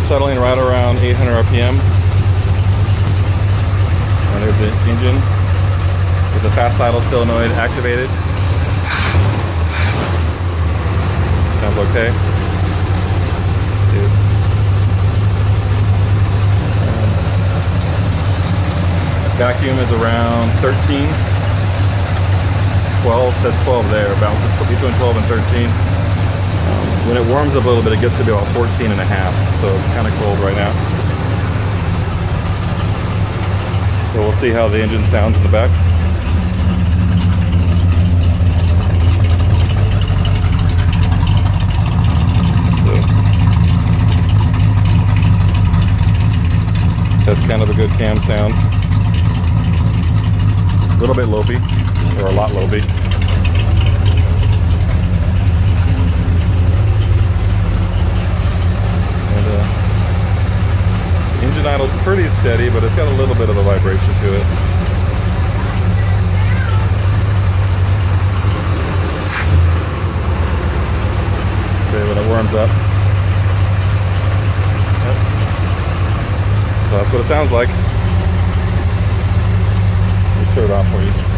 settling right around 800 RPM. And there's the engine with the fast idle solenoid activated. Sounds okay. Vacuum is around 13. 12, says 12 there, bounces between 12 and 13. When it warms up a little bit, it gets to be about 14 and a half, so it's kind of cold right now. So we'll see how the engine sounds in the back. So that's kind of a good cam sound. A little bit lopey, or a lot lopey. Engine idle's pretty steady, but it's got a little bit of a vibration to it. Okay, when it warms up. Yep. So that's what it sounds like. Let me turn it off for you.